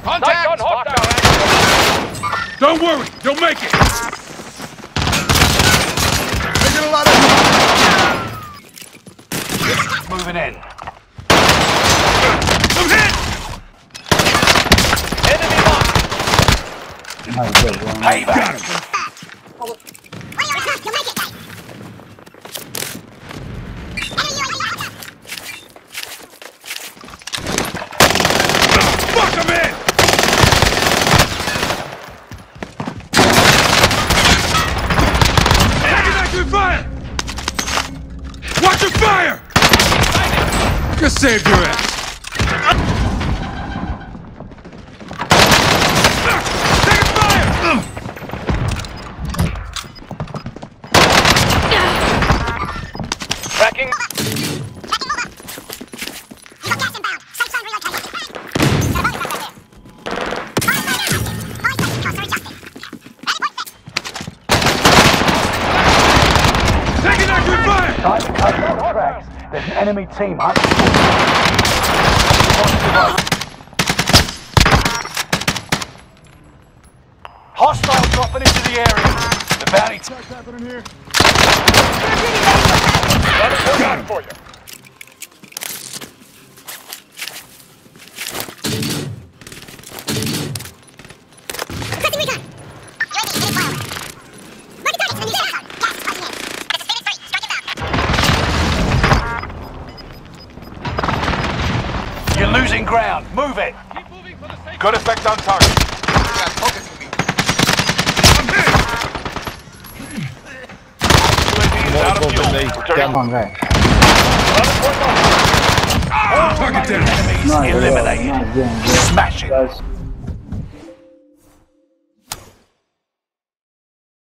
Contact! Don't worry, you'll make it! Taking a lot of... Moving in. I'm hit! Enemy mark! Payback. Fuck him in! Taking active fire! Watch your fire! Just saved your ass. Taking fire! Tracking. Taking active fire! Time to cut down tracks. There's an enemy team hunting. Hostile dropping into the area. The bounty What's happening here? Got him. For you. You're losing ground. Move it. Good effect on target. Out of fuel. Returning. Target down. Enemies eliminated. Smash it.